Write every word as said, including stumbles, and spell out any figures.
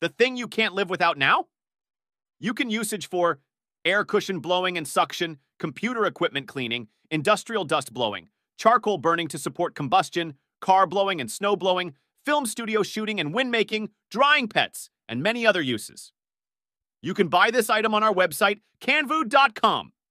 The thing you can't live without now? You can usage for air cushion blowing and suction, computer equipment cleaning, industrial dust blowing, charcoal burning to support combustion, car blowing and snow blowing, film studio shooting and wind making, drying pets, and many other uses. You can buy this item on our website, canvu dot com.